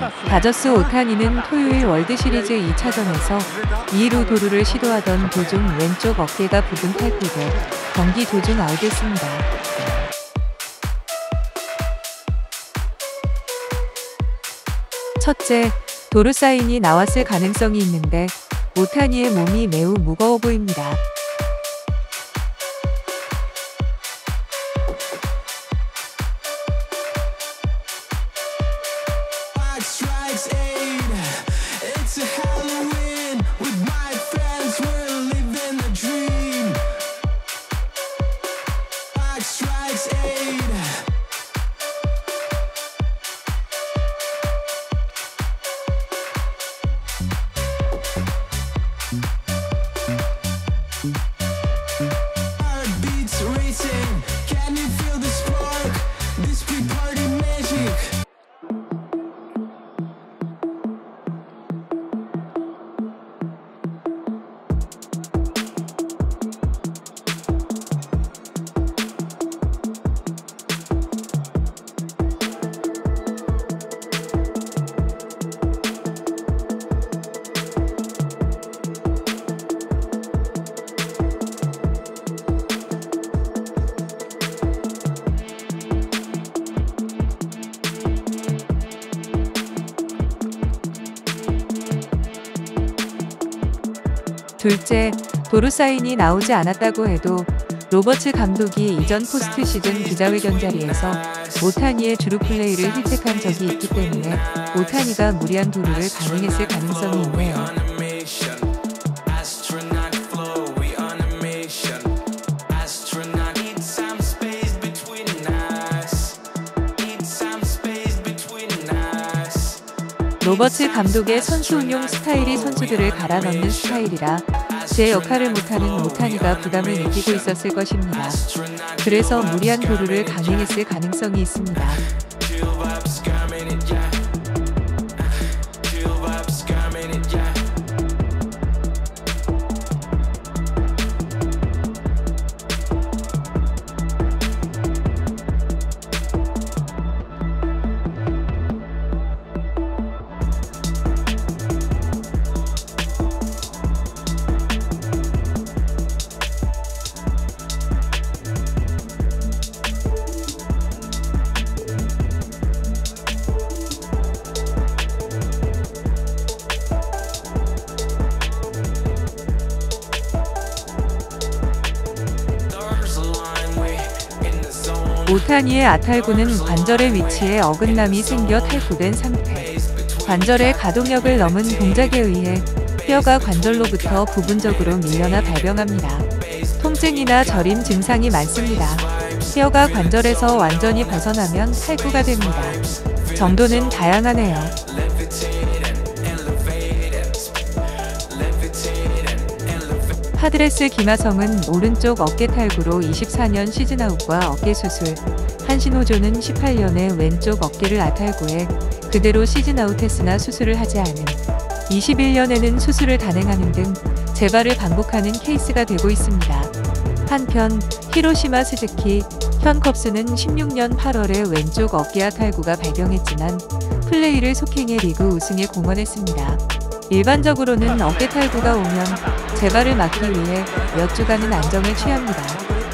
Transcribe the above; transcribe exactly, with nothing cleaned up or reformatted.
다저스 오타니는 토요일 월드시리즈 이 차전에서 이 루 도루를 시도하던 도중 왼쪽 어깨가 부근 탈구돼 경기 도중 아웃됐습니다. 첫째, 도루 사인이 나왔을 가능성이 있는데 오타니의 몸이 매우 무거워 보입니다. 둘째, 도루 사인이 나오지 않았다고 해도 로버츠 감독이 이전 포스트 시즌 기자회견 자리에서 오타니의 주루 플레이를 힐택한 적이 있기 때문에 오타니가 무리한 도루를 강행했을 가능성이 있네요. 로버츠 감독의 선수 운용 스타일이 선수들을 갈아 넣는 스타일이라 제 역할을 못하는 오타니가 부담을 느끼고 있었을 것입니다. 그래서 무리한 도루를 강행했을 가능성이 있습니다. 오타니의 아탈구는 관절의 위치에 어긋남이 생겨 탈구된 상태. 관절의 가동력을 넘은 동작에 의해 뼈가 관절로부터 부분적으로 밀려나 발병합니다. 통증이나 저림 증상이 많습니다. 뼈가 관절에서 완전히 벗어나면 탈구가 됩니다. 정도는 다양하네요. 파드레스 김하성은 오른쪽 어깨 탈구로 이십사 년 시즌아웃과 어깨 수술, 한신호조는 십팔 년에 왼쪽 어깨를 아탈구해 그대로 시즌아웃했으나 수술을 하지 않은, 이십일 년에는 수술을 단행하는 등 재발을 반복하는 케이스가 되고 있습니다. 한편 히로시마 스즈키, 현 컵스는 십육 년 팔월에 왼쪽 어깨 아탈구가 발병했지만 플레이를 속행해 리그 우승에 공헌했습니다. 일반적으로는 어깨 탈구가 오면 재발을 막기 위해 몇 주간은 안정을 취합니다.